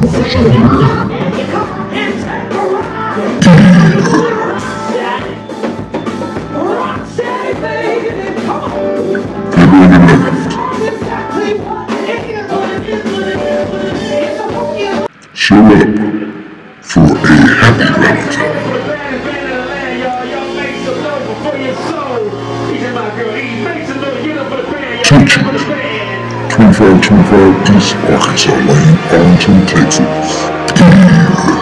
Show up for a happy Valentine. Attention, 2525 East Arkansas Lane, Arlington, Texas.